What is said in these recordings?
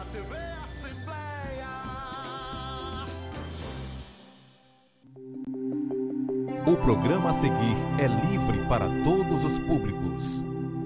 na TV Assembleia. O programa a seguir é livre para todos os públicos.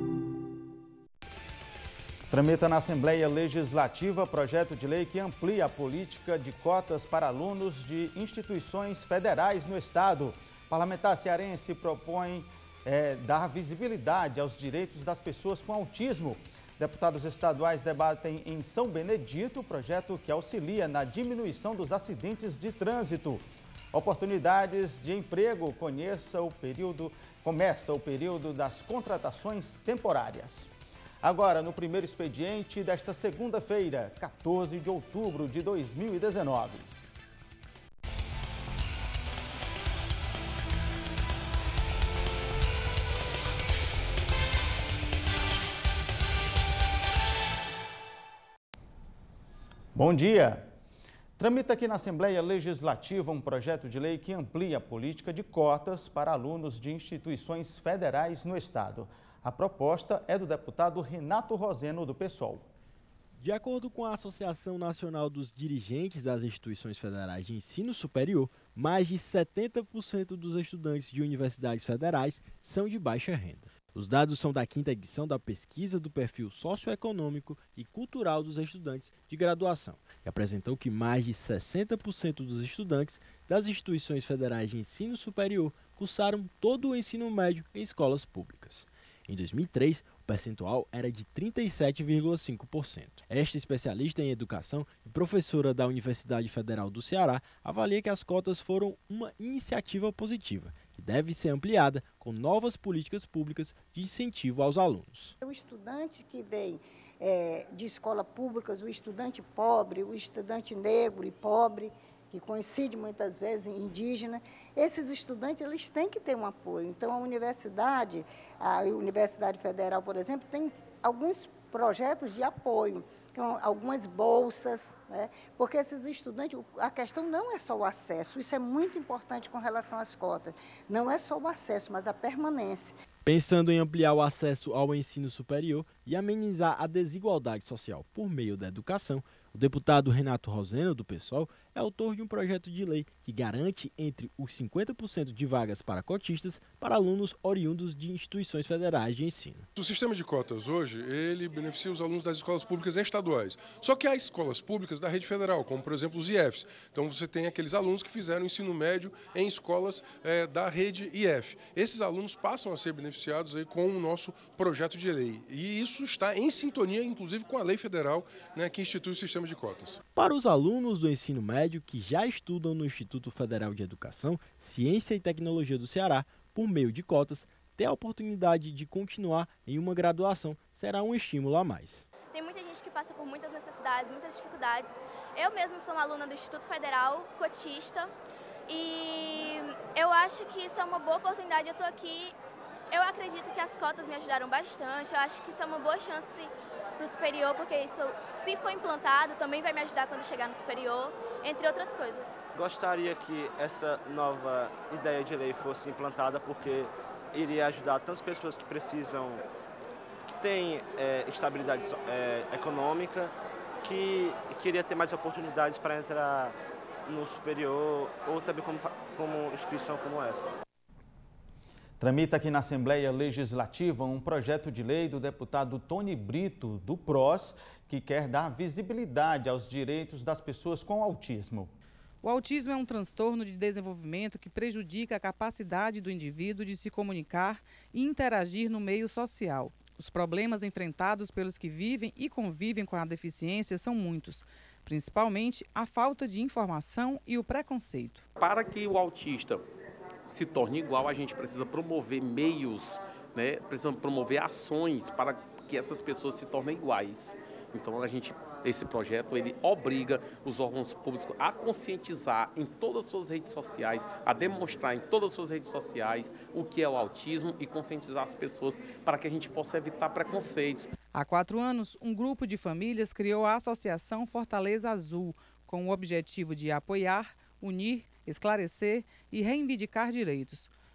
Tramita na Assembleia Legislativa projeto de lei que amplia a política de cotas para alunos de instituições federais no Estado. O parlamentar cearense propõe dar visibilidade aos direitos das pessoas com autismo. Deputados estaduais debatem em São Benedito o projeto que auxilia na diminuição dos acidentes de trânsito. Oportunidades de emprego, começa o período das contratações temporárias. Agora, no primeiro expediente desta segunda-feira, 14 de outubro de 2019. Bom dia! Tramita aqui na Assembleia Legislativa um projeto de lei que amplia a política de cotas para alunos de instituições federais no Estado. A proposta é do deputado Renato Roseno, do PSOL. De acordo com a Associação Nacional dos Dirigentes das Instituições Federais de Ensino Superior, mais de 70% dos estudantes de universidades federais são de baixa renda. Os dados são da 5ª edição da pesquisa do perfil socioeconômico e cultural dos estudantes de graduação, que apresentou que mais de 60% dos estudantes das instituições federais de ensino superior cursaram todo o ensino médio em escolas públicas. Em 2003, o percentual era de 37,5%. Esta especialista em educação e professora da Universidade Federal do Ceará avalia que as cotas foram uma iniciativa positiva, que deve ser ampliada com novas políticas públicas de incentivo aos alunos. O estudante que vem de escola pública, o estudante pobre, o estudante negro e pobre, que coincide muitas vezes indígena, esses estudantes eles têm que ter um apoio. Então a Universidade Federal, por exemplo, tem alguns projetos de apoio, algumas bolsas, né? Porque esses estudantes, a questão não é só o acesso, isso é muito importante com relação às cotas, não é só o acesso, mas a permanência. Pensando em ampliar o acesso ao ensino superior e amenizar a desigualdade social por meio da educação, o deputado Renato Roseno, do PSOL, é autor de um projeto de lei que garante entre os 50% de vagas para cotistas para alunos oriundos de instituições federais de ensino. O sistema de cotas hoje, ele beneficia os alunos das escolas públicas e estaduais. Só que há escolas públicas da rede federal, como por exemplo os IFs. Então você tem aqueles alunos que fizeram ensino médio em escolas da rede IF. Esses alunos passam a ser beneficiados aí com o nosso projeto de lei. E isso está em sintonia, inclusive, com a lei federal, né, que institui o sistema de cotas. Para os alunos do ensino médio que já estudam no Instituto Federal de Educação, Ciência e Tecnologia do Ceará, por meio de cotas, ter a oportunidade de continuar em uma graduação será um estímulo a mais. Tem muita gente que passa por muitas necessidades, muitas dificuldades. Eu mesmo sou uma aluna do Instituto Federal, cotista, e eu acho que isso é uma boa oportunidade. Eu estou aqui, eu acredito que as cotas me ajudaram bastante, eu acho que isso é uma boa chance para o superior, porque isso, se for implantado, também vai me ajudar quando chegar no superior, entre outras coisas. Gostaria que essa nova ideia de lei fosse implantada, porque iria ajudar tantas pessoas que precisam, que têm estabilidade econômica, que queria ter mais oportunidades para entrar no superior, ou também como instituição como essa. Tramita aqui na Assembleia Legislativa um projeto de lei do deputado Tony Brito, do PROS, que quer dar visibilidade aos direitos das pessoas com autismo. O autismo é um transtorno de desenvolvimento que prejudica a capacidade do indivíduo de se comunicar e interagir no meio social. Os problemas enfrentados pelos que vivem e convivem com a deficiência são muitos, principalmente a falta de informação e o preconceito. Para que o autista se torne igual, a gente precisa promover meios, né? Precisa promover ações para que essas pessoas se tornem iguais. Então esse projeto ele obriga os órgãos públicos a conscientizar em todas as suas redes sociais, a demonstrar em todas as suas redes sociais o que é o autismo e conscientizar as pessoas para que a gente possa evitar preconceitos. Há 4 anos, um grupo de famílias criou a Associação Fortaleza Azul, com o objetivo de apoiar, unir, esclarecer e reivindicar direitos.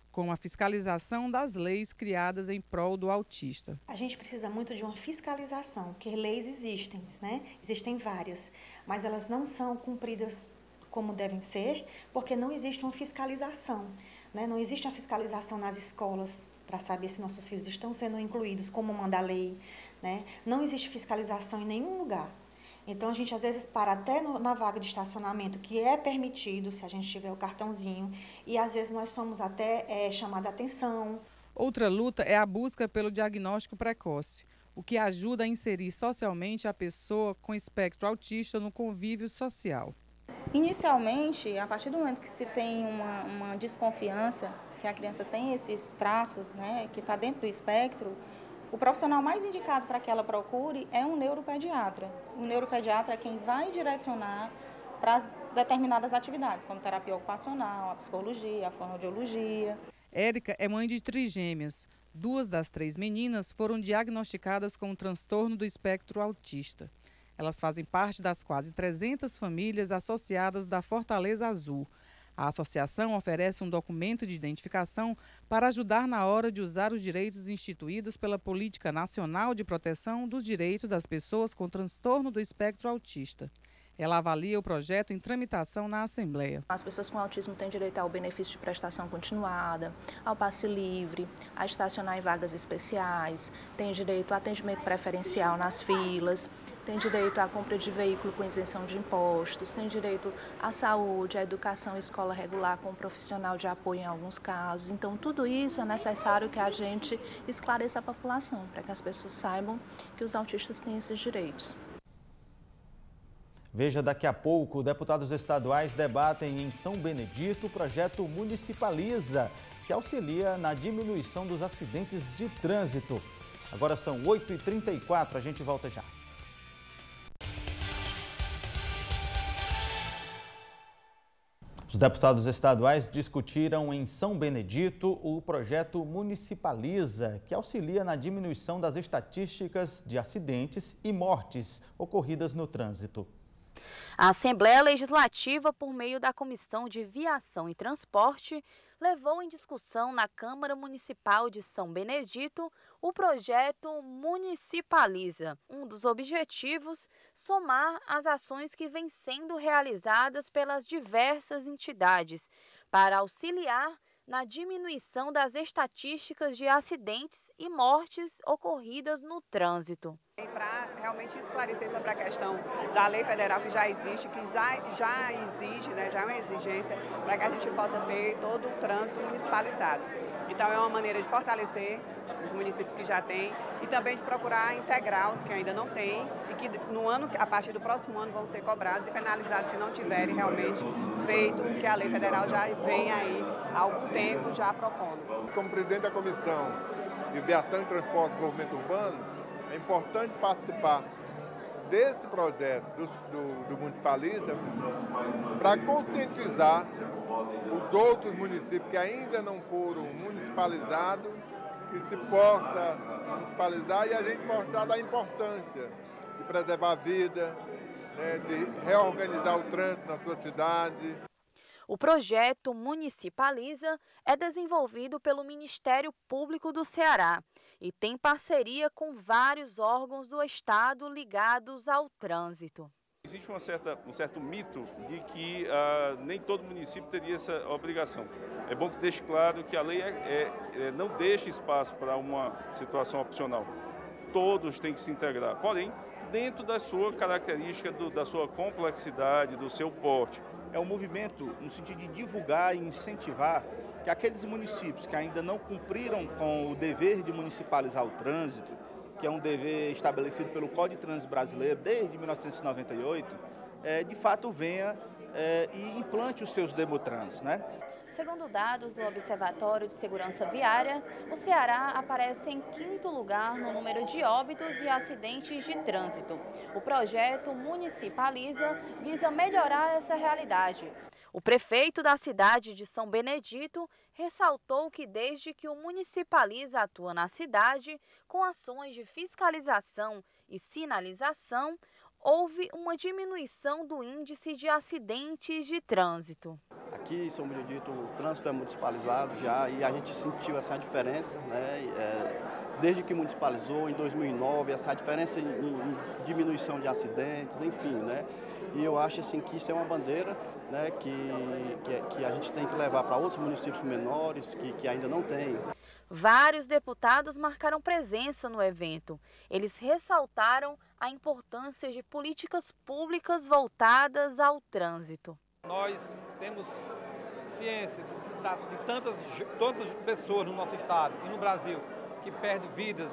com a fiscalização das leis criadas em prol do autista. A gente precisa muito de uma fiscalização, porque leis existem, né? Existem várias, mas elas não são cumpridas como devem ser, porque não existe uma fiscalização, né? Não existe uma fiscalização nas escolas para saber se nossos filhos estão sendo incluídos como manda a lei, né? Não existe fiscalização em nenhum lugar. Então, a gente às vezes para até na vaga de estacionamento, que é permitido se a gente tiver o cartãozinho, e às vezes nós somos até chamada a atenção. Outra luta é a busca pelo diagnóstico precoce, o que ajuda a inserir socialmente a pessoa com espectro autista no convívio social. Inicialmente, a partir do momento que se tem uma desconfiança, que a criança tem esses traços, né, que está dentro do espectro, o profissional mais indicado para que ela procure é um neuropediatra. O neuropediatra é quem vai direcionar para determinadas atividades, como terapia ocupacional, a psicologia, a fonoaudiologia. Érica é mãe de trigêmeas. 2 das 3 meninas foram diagnosticadas com um transtorno do espectro autista. Elas fazem parte das quase 300 famílias associadas da Fortaleza Azul. A associação oferece um documento de identificação para ajudar na hora de usar os direitos instituídos pela Política Nacional de Proteção dos Direitos das Pessoas com Transtorno do Espectro Autista. Ela avalia o projeto em tramitação na Assembleia. As pessoas com autismo têm direito ao benefício de prestação continuada, ao passe livre, a estacionar em vagas especiais, têm direito ao atendimento preferencial nas filas, tem direito à compra de veículo com isenção de impostos, tem direito à saúde, à educação, escola regular com profissional de apoio em alguns casos. Então, tudo isso é necessário que a gente esclareça a população, para que as pessoas saibam que os autistas têm esses direitos. Veja daqui a pouco, deputados estaduais debatem em São Benedito o projeto Municipaliza, que auxilia na diminuição dos acidentes de trânsito. Agora são 8h34, a gente volta já. Os deputados estaduais discutiram em São Benedito o projeto Municipaliza, que auxilia na diminuição das estatísticas de acidentes e mortes ocorridas no trânsito. A Assembleia Legislativa, por meio da Comissão de Viação e Transporte, levou em discussão na Câmara Municipal de São Benedito o projeto Municipaliza. Um dos objetivos, somar as ações que vêm sendo realizadas pelas diversas entidades para auxiliar na diminuição das estatísticas de acidentes e mortes ocorridas no trânsito. Para realmente esclarecer sobre a questão da lei federal que já existe, que já exige, né, já é uma exigência para que a gente possa ter todo o trânsito municipalizado. Então é uma maneira de fortalecer os municípios que já têm e também de procurar integrar os que ainda não têm e que a partir do próximo ano vão ser cobrados e penalizados se não tiverem realmente feito o que a lei federal já vem aí há algum tempo já propondo. Como presidente da Comissão de Viação, Transporte e Desenvolvimento Urbano, é importante participar desse projeto do Municipaliza para conscientizar os outros municípios que ainda não foram municipalizados e se possa municipalizar e a gente mostrar da importância de preservar a vida, né, de reorganizar o trânsito na sua cidade. O projeto Municipaliza é desenvolvido pelo Ministério Público do Ceará e tem parceria com vários órgãos do Estado ligados ao trânsito. Existe um certo mito de que nem todo município teria essa obrigação. É bom que deixe claro que a lei não deixa espaço para uma situação opcional. Todos têm que se integrar, porém, dentro da sua característica, da sua complexidade, do seu porte. É um movimento no sentido de divulgar e incentivar que aqueles municípios que ainda não cumpriram com o dever de municipalizar o trânsito, que é um dever estabelecido pelo Código de Trânsito Brasileiro desde 1998, de fato venha e implante os seus Demotrans, né? Segundo dados do Observatório de Segurança Viária, o Ceará aparece em 5º lugar no número de óbitos e acidentes de trânsito. O projeto Municipaliza visa melhorar essa realidade. O prefeito da cidade de São Benedito ressaltou que desde que o Municipaliza atua na cidade, com ações de fiscalização e sinalização, houve uma diminuição do índice de acidentes de trânsito. Aqui em São Benedito o trânsito é municipalizado já e a gente sentiu essa diferença, né? Desde que municipalizou em 2009, essa diferença em diminuição de acidentes, enfim, né? E eu acho assim que isso é uma bandeira, né, que a gente tem que levar para outros municípios menores que ainda não têm. Vários deputados marcaram presença no evento. Eles ressaltaram a importância de políticas públicas voltadas ao trânsito. Nós temos ciência de tantas pessoas no nosso estado e no Brasil que perdem vidas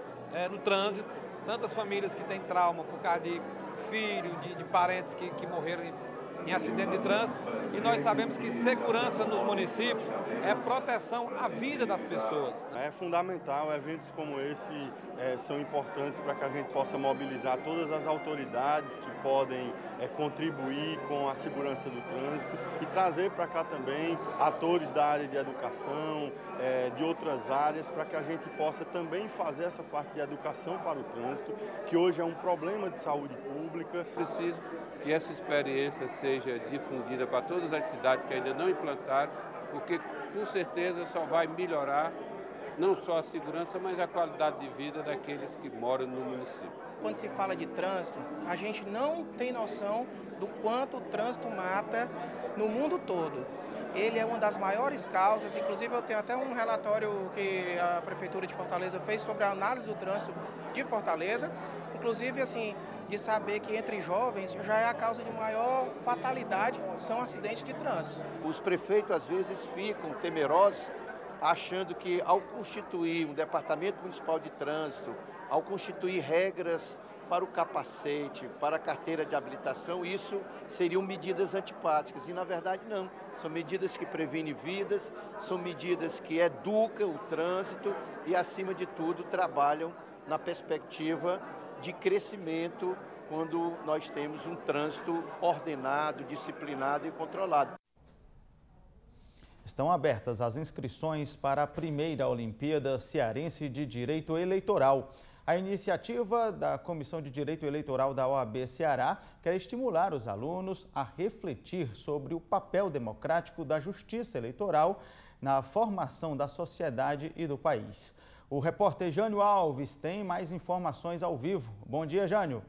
no trânsito, tantas famílias que têm trauma por causa de filhos, de parentes que morreram em acidente de trânsito, e nós sabemos que segurança nos municípios é proteção à vida das pessoas. É fundamental, eventos como esse são importantes para que a gente possa mobilizar todas as autoridades que podem contribuir com a segurança do trânsito e trazer para cá também atores da área de educação, de outras áreas, para que a gente possa também fazer essa parte de educação para o trânsito, que hoje é um problema de saúde pública. Preciso que essa experiência seja difundida para todas as cidades que ainda não implantaram, porque com certeza só vai melhorar não só a segurança, mas a qualidade de vida daqueles que moram no município. Quando se fala de trânsito, a gente não tem noção do quanto o trânsito mata no mundo todo. Ele é uma das maiores causas, inclusive eu tenho até um relatório que a Prefeitura de Fortaleza fez sobre a análise do trânsito de Fortaleza, inclusive assim, de saber que entre jovens já é a causa de maior fatalidade, são acidentes de trânsito. Os prefeitos às vezes ficam temerosos, achando que ao constituir um departamento municipal de trânsito, ao constituir regras para o capacete, para a carteira de habilitação, isso seriam medidas antipáticas. E na verdade não, são medidas que previnem vidas, são medidas que educam o trânsito e acima de tudo trabalham na perspectiva de crescimento quando nós temos um trânsito ordenado, disciplinado e controlado. Estão abertas as inscrições para a primeira Olimpíada Cearense de Direito Eleitoral. A iniciativa da Comissão de Direito Eleitoral da OAB Ceará quer estimular os alunos a refletir sobre o papel democrático da justiça eleitoral na formação da sociedade e do país. O repórter Jânio Alves tem mais informações ao vivo. Bom dia, Jânio.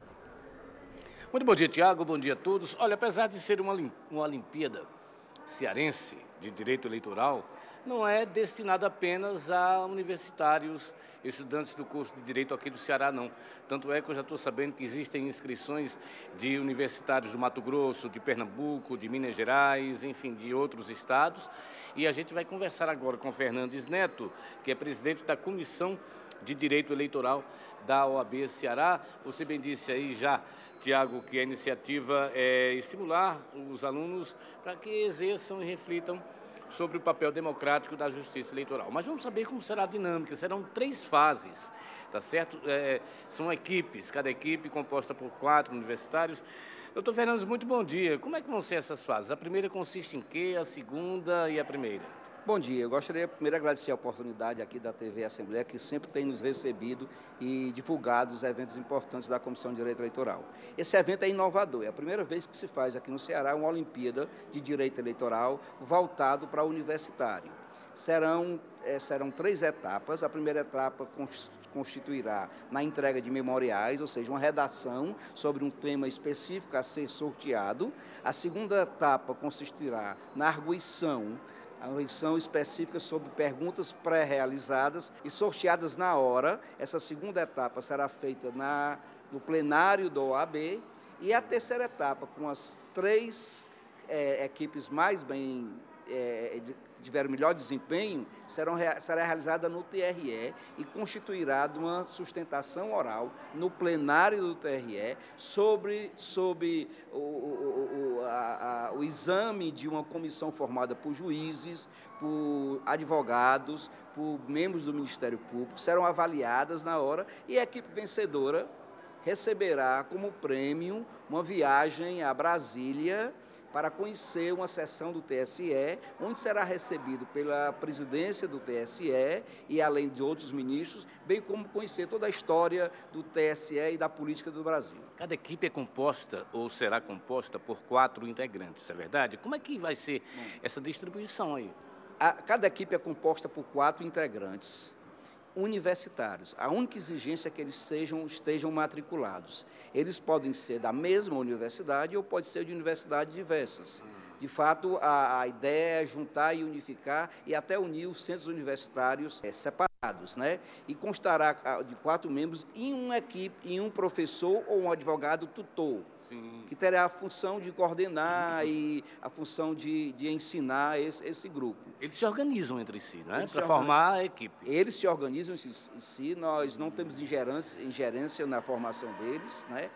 Muito bom dia, Tiago. Bom dia a todos. Olha, apesar de ser uma Olimpíada Cearense de Direito Eleitoral, não é destinada apenas a universitários, estudantes do curso de Direito aqui do Ceará, não. Tanto é que eu já estou sabendo que existem inscrições de universitários do Mato Grosso, de Pernambuco, de Minas Gerais, enfim, de outros estados. E a gente vai conversar agora com Fernandes Neto, que é presidente da Comissão de Direito Eleitoral da OAB Ceará. Você bem disse aí já, Tiago, que a iniciativa é estimular os alunos para que exerçam e reflitam sobre o papel democrático da justiça eleitoral. Mas vamos saber como será a dinâmica. Serão 3 fases, tá certo? São equipes, cada equipe composta por 4 universitários. Doutor Fernandes, muito bom dia. Como é que vão ser essas fases? A primeira consiste em quê? A segunda e a primeira? Bom dia, eu gostaria primeiro de agradecer a oportunidade aqui da TV Assembleia, que sempre tem nos recebido e divulgado os eventos importantes da Comissão de Direito Eleitoral. Esse evento é inovador, é a primeira vez que se faz aqui no Ceará uma Olimpíada de Direito Eleitoral voltado para o universitário. Serão 3 etapas. A primeira etapa constituirá na entrega de memoriais, ou seja, uma redação sobre um tema específico a ser sorteado. A segunda etapa consistirá na arguição, a eleição específica sobre perguntas pré-realizadas e sorteadas na hora. Essa segunda etapa será feita no plenário da OAB. E a terceira etapa, com as 3 equipes mais bem tiveram melhor desempenho, será realizada no TRE e constituirá de uma sustentação oral no plenário do TRE sobre o exame de uma comissão formada por juízes, por advogados, por membros do Ministério Público, serão avaliadas na hora e a equipe vencedora receberá como prêmio uma viagem a Brasília para conhecer uma sessão do TSE, onde será recebido pela presidência do TSE e além de outros ministros, bem como conhecer toda a história do TSE e da política do Brasil. Cada equipe é composta ou será composta por 4 integrantes, é verdade? Como é que vai ser essa distribuição aí? Cada equipe é composta por 4 integrantes universitários. A única exigência é que eles estejam matriculados. Eles podem ser da mesma universidade ou pode ser de universidades diversas. De fato, a ideia é juntar e unificar e até unir os centros universitários separados, né? E constará de 4 membros em uma equipe, em um professor ou um advogado tutor. Sim. Que terá a função de coordenar e a função de ensinar esse grupo. Eles se organizam entre si, né? Para formar a equipe. Eles se organizam em si, nós não temos ingerência na formação deles, né?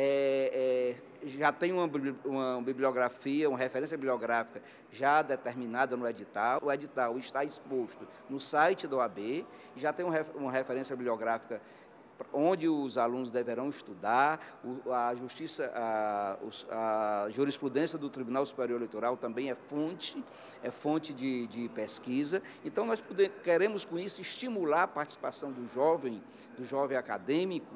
Já tem uma bibliografia, uma referência bibliográfica já determinada no edital. O edital está exposto no site da OAB, já tem uma referência bibliográfica onde os alunos deverão estudar. A jurisprudência do Tribunal Superior Eleitoral também é fonte de pesquisa. Então, nós queremos, com isso, estimular a participação do jovem acadêmico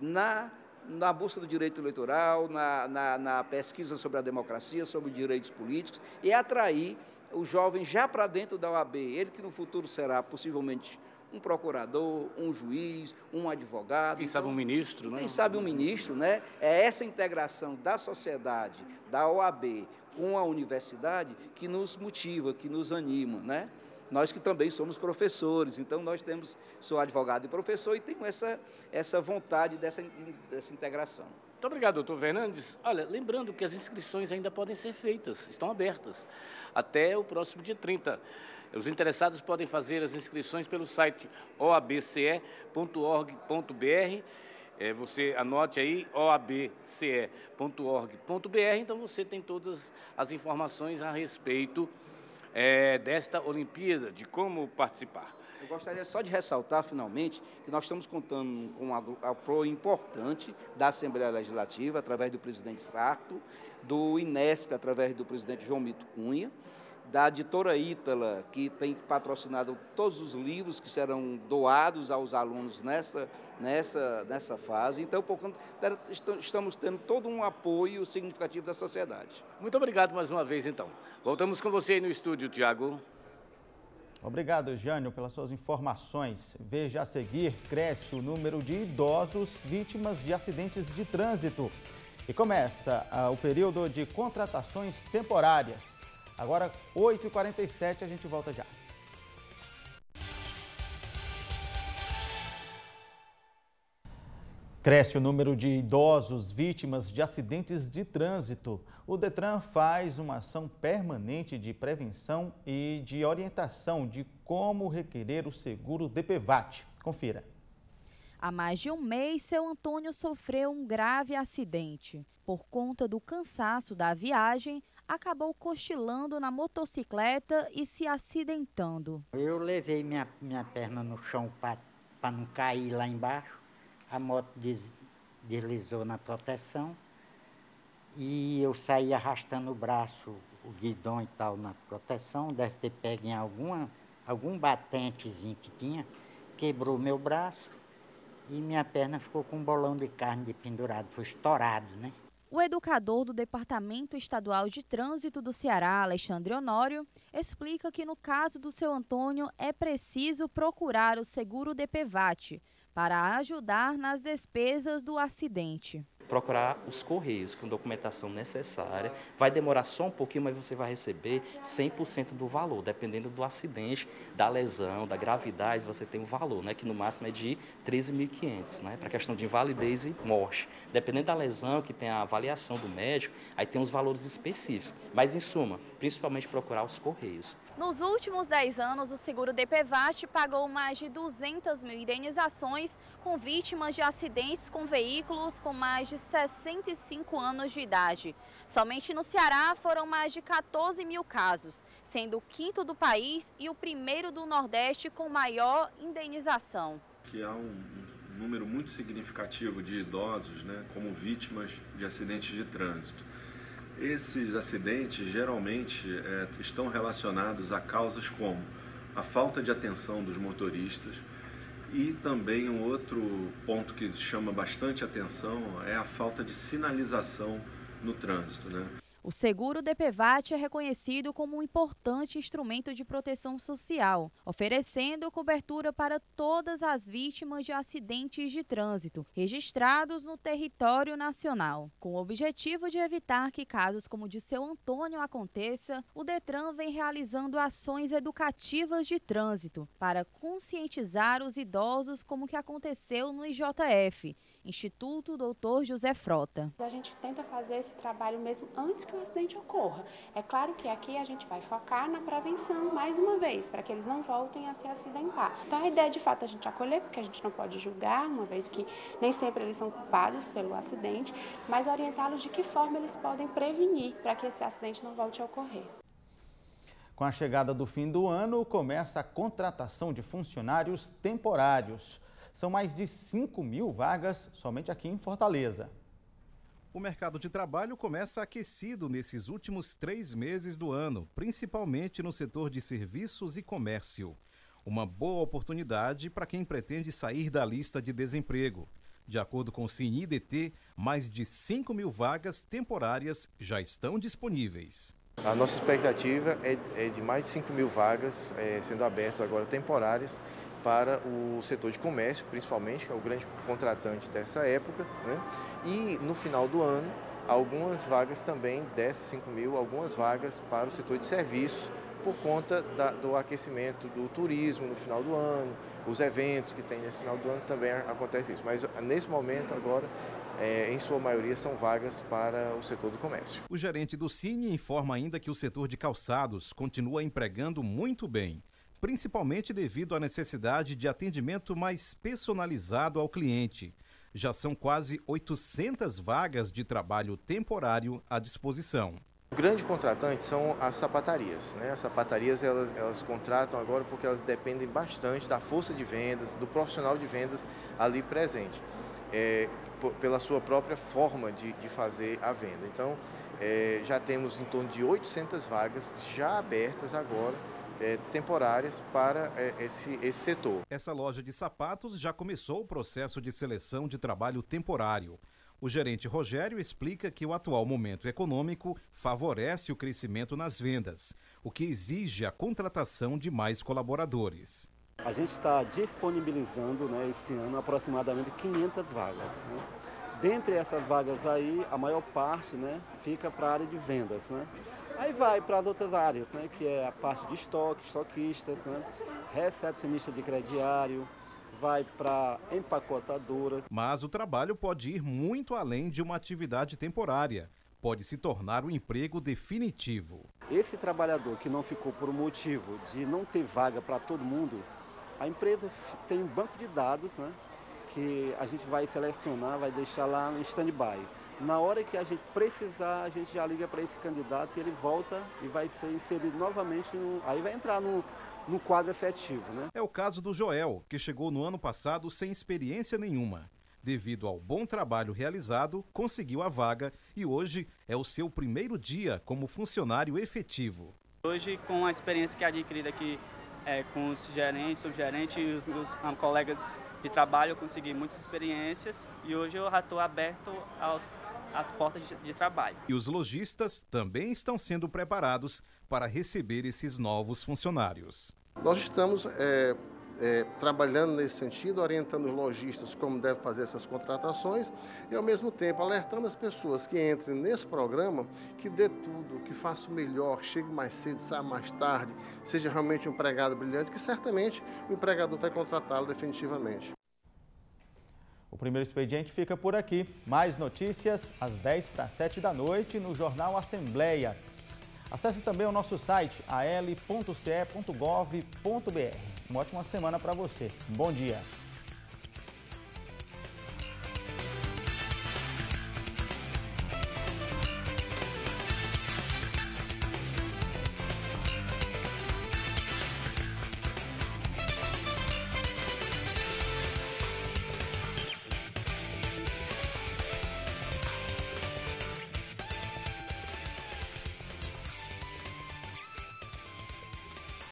na busca do direito eleitoral, na pesquisa sobre a democracia, sobre direitos políticos, e atrair o jovem já para dentro da OAB, ele que no futuro será possivelmente um procurador, um juiz, um advogado. Quem sabe um ministro, né? Quem sabe um ministro, né? É essa integração da sociedade, da OAB com a universidade que nos motiva, que nos anima, né? Nós que também somos professores, então nós sou advogado e professor e tenho essa vontade dessa integração. Muito obrigado, doutor Fernandes. Olha, lembrando que as inscrições ainda podem ser feitas, estão abertas até o próximo dia 30. Os interessados podem fazer as inscrições pelo site oabce.org.br. Você anote aí, oabce.org.br, então você tem todas as informações a respeito desta Olimpíada, de como participar. Eu gostaria só de ressaltar, finalmente, que nós estamos contando com um apoio importante da Assembleia Legislativa, através do presidente Sarto, do INESP, através do presidente João Mito Cunha, da editora Ítala, que tem patrocinado todos os livros que serão doados aos alunos nessa fase. Então, portanto, estamos tendo todo um apoio significativo da sociedade. Muito obrigado mais uma vez, então. Voltamos com você aí no estúdio, Tiago. Obrigado, Jânio, pelas suas informações. Veja a seguir, cresce o número de idosos vítimas de acidentes de trânsito. E começa o período de contratações temporárias. Agora, 8h47, a gente volta já. Cresce o número de idosos vítimas de acidentes de trânsito. O Detran faz uma ação permanente de prevenção e de orientação de como requerer o seguro DPVAT. Confira. Há mais de um mês, seu Antônio sofreu um grave acidente. Por conta do cansaço da viagem, acabou cochilando na motocicleta e se acidentando. Eu levei minha perna no chão para não cair lá embaixo. A moto deslizou na proteção e eu saí arrastando o braço, o guidão e tal na proteção. Deve ter pego em algum batentezinho que tinha, quebrou meu braço e minha perna ficou com um bolão de carne pendurado, foi estourado, né? O educador do Departamento Estadual de Trânsito do Ceará, Alexandre Honório, explica que no caso do seu Antônio é preciso procurar o seguro DPVAT para ajudar nas despesas do acidente. Procurar os correios com documentação necessária. Vai demorar só um pouquinho, mas você vai receber 100% do valor. Dependendo do acidente, da lesão, da gravidade, você tem um valor, né, que no máximo é de 13.500, né, para questão de invalidez e morte. Dependendo da lesão, que tem a avaliação do médico, aí tem os valores específicos. Mas, em suma, principalmente procurar os correios. Nos últimos 10 anos, o seguro DPVAT pagou mais de 200 mil indenizações com vítimas de acidentes com veículos com mais de 65 anos de idade. Somente no Ceará foram mais de 14 mil casos, sendo o 5º do país e o 1º do Nordeste com maior indenização. Que há um número muito significativo de idosos, né, como vítimas de acidentes de trânsito. Esses acidentes geralmente estão relacionados a causas como a falta de atenção dos motoristas e também um outro ponto que chama bastante atenção é a falta de sinalização no trânsito, né? O seguro DPVAT é reconhecido como um importante instrumento de proteção social, oferecendo cobertura para todas as vítimas de acidentes de trânsito registrados no território nacional. Com o objetivo de evitar que casos como o de seu Antônio aconteça, o Detran vem realizando ações educativas de trânsito para conscientizar os idosos como o que aconteceu no IJF, Instituto Dr. José Frota. A gente tenta fazer esse trabalho mesmo antes que o acidente ocorra. É claro que aqui a gente vai focar na prevenção mais uma vez, para que eles não voltem a se acidentar. Então a ideia de fato é a gente acolher, porque a gente não pode julgar, uma vez que nem sempre eles são culpados pelo acidente, mas orientá-los de que forma eles podem prevenir para que esse acidente não volte a ocorrer. Com a chegada do fim do ano, começa a contratação de funcionários temporários. São mais de 5.000 vagas somente aqui em Fortaleza. O mercado de trabalho começa aquecido nesses últimos 3 meses do ano, principalmente no setor de serviços e comércio. Uma boa oportunidade para quem pretende sair da lista de desemprego. De acordo com o CineIDT, mais de 5.000 vagas temporárias já estão disponíveis. A nossa expectativa é de mais de 5.000 vagas sendo abertas agora temporárias para o setor de comércio, principalmente, que é o grande contratante dessa época, né? E no final do ano, algumas vagas também, dessas 5.000, algumas vagas para o setor de serviços, por conta do aquecimento do turismo no final do ano, os eventos que tem nesse final do ano também acontece isso. Mas nesse momento agora, em sua maioria, são vagas para o setor do comércio. O gerente do Cine informa ainda que o setor de calçados continua empregando muito bem, principalmente devido à necessidade de atendimento mais personalizado ao cliente. Já são quase 800 vagas de trabalho temporário à disposição. O grande contratante são as sapatarias, né? As sapatarias elas contratam agora porque elas dependem bastante da força de vendas, do profissional de vendas ali presente, pela sua própria forma de fazer a venda. Então, já temos em torno de 800 vagas já abertas agora, temporárias para esse setor. Essa loja de sapatos já começou o processo de seleção de trabalho temporário. O gerente Rogério explica que o atual momento econômico favorece o crescimento nas vendas, o que exige a contratação de mais colaboradores. A gente está disponibilizando, né, esse ano aproximadamente 500 vagas. Né? Dentre essas vagas aí, a maior parte, né, fica para a área de vendas. Né? Aí vai para as outras áreas, né, que é a parte de estoquistas, né, recepcionista de crediário, vai para empacotadora. Mas o trabalho pode ir muito além de uma atividade temporária. Pode se tornar um emprego definitivo. Esse trabalhador que não ficou por um motivo de não ter vaga para todo mundo, a empresa tem um banco de dados, né, que a gente vai selecionar, vai deixar lá no stand-by. Na hora que a gente precisar, a gente já liga para esse candidato e ele volta e vai ser inserido novamente, aí vai entrar no quadro efetivo, né? É o caso do Joel, que chegou no ano passado sem experiência nenhuma. Devido ao bom trabalho realizado, conseguiu a vaga e hoje é o seu primeiro dia como funcionário efetivo. Hoje, com a experiência que é adquirida aqui com os gerentes, subgerentes e os meus colegas de trabalho, eu consegui muitas experiências e hoje eu já estou aberto às portas de trabalho. E os lojistas também estão sendo preparados para receber esses novos funcionários. Nós estamos trabalhando nesse sentido, orientando os lojistas como devem fazer essas contratações e, ao mesmo tempo, alertando as pessoas que entrem nesse programa, que dê tudo, que faça o melhor, que chegue mais cedo, saia mais tarde, seja realmente um empregado brilhante, que certamente o empregador vai contratá-lo definitivamente. O primeiro expediente fica por aqui. Mais notícias às 10:50 da noite no Jornal Assembleia. Acesse também o nosso site al.ce.gov.br. Uma ótima semana para você. Bom dia.